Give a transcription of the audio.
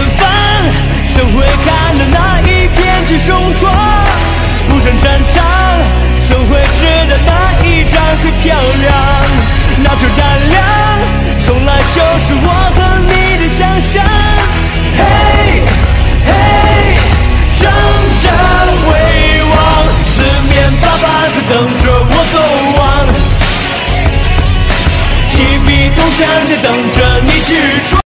方，谁会看到那一片青雄壮？不上战场，谁会知道哪一仗最漂亮？